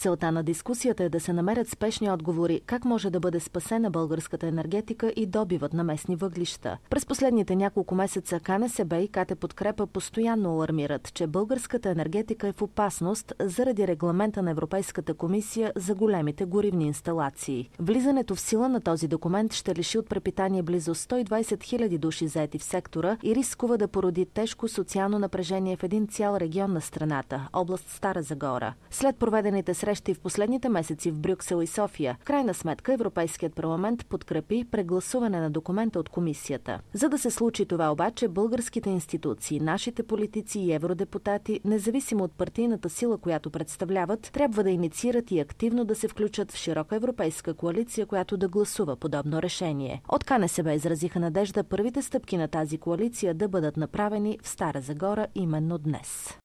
Целта на дискусията е да се намерят спешни отговори как може да бъде спасена българската енергетика и добивът на местни въглища. През последните няколко месеца КНСБ и КТ Подкрепа постоянно алармират, че българската енергетика е в опасност заради регламента на Европейската комисия за големите горивни инсталации. Влизането в сила на този документ ще лиши от препитание близо 120 000 души заети в сектора и рискува да породи тежко социално напрежение в един цял регион на страната – област Стара Загора. След проведените срещи в последните месеци в Брюксел и София, в крайна сметка Европейският парламент подкрепи прегласуване на документа от комисията. За да се случи това обаче, българските институции, нашите политици и евродепутати, независимо от партийната сила, която представляват, трябва да инициират и активно да се включат в широка европейска коалиция, която да гласува подобно решение. От КНСБ изразиха надежда първите стъпки на тази коалиция да бъдат направени в Стара Загора именно днес.